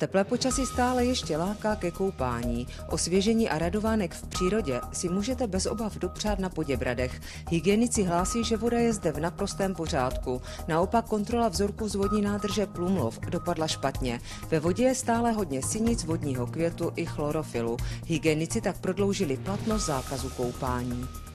Teplé počasí stále ještě láká ke koupání. Osvěžení a radovánek v přírodě si můžete bez obav dopřát na Poděbradech. Hygienici hlásí, že voda je zde v naprostém pořádku. Naopak kontrola vzorku z vodní nádrže Plumlov dopadla špatně. Ve vodě je stále hodně sinic, vodního květu i chlorofilu. Hygienici tak prodloužili platnost zákazu koupání.